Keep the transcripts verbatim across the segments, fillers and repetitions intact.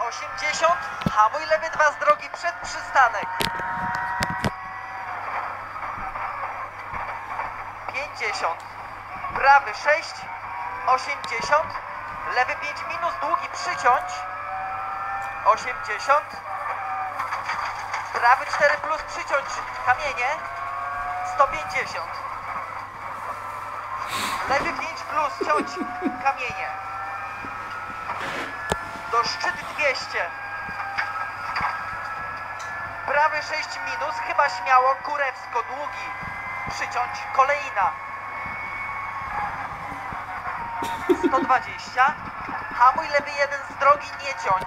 osiemdziesiąt, hamuj lewy dwa z drogi przed przystanek. pięćdziesiąt, prawy sześć, osiemdziesiąt, lewy pięć minus, długi przyciąć, osiemdziesiąt, prawy cztery plus, przyciąć kamienie, sto pięćdziesiąt, lewy pięć plus, ciąć kamienie, do szczyt dwieście, prawy sześć minus, chyba śmiało, kurewsko, długi, przyciąć, kolejna, sto dwadzieścia, hamuj lewy jeden z drogi, nie ciąć,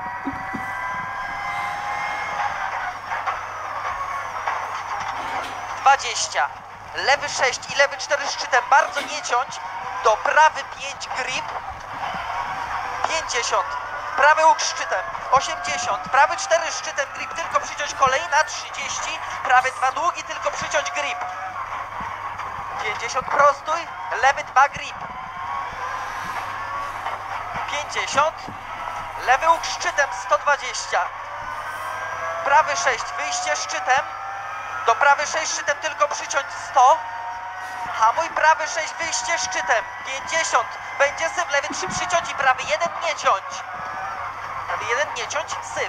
dwadzieścia, lewy sześć i lewy cztery szczytem, bardzo nie ciąć, do prawy pięć grip, pięćdziesiąt, prawy łuk szczytem, osiemdziesiąt, prawy cztery szczytem grip, tylko przyciąć, kolejna, trzydzieści, prawy dwa długi, tylko przyciąć grip, pięćdziesiąt, prostuj, lewy dwa grip, pięćdziesiąt, lewy łuk szczytem, sto dwadzieścia, prawy sześć, wyjście szczytem, do prawy sześć szczytem, tylko przyciąć, sto, hamuj prawy sześć, wyjście szczytem, pięćdziesiąt, będzie syf, lewy trzy przyciąć i prawy jeden nie ciąć, prawy jeden nie ciąć, syf,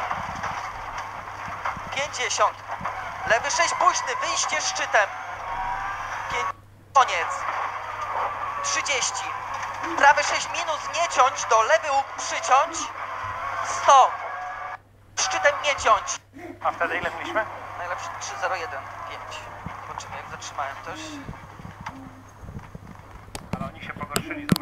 pięćdziesiąt, lewy sześć późny, wyjście szczytem, koniec, trzydzieści, prawy sześć minus, nie ciąć, do lewy łuk przyciąć, sto, szczytem nie ciąć. A wtedy ile mieliśmy? Najlepszy trzy zero jeden pięć. Zobaczymy, jak zatrzymałem też. Ale oni się pogorszyli.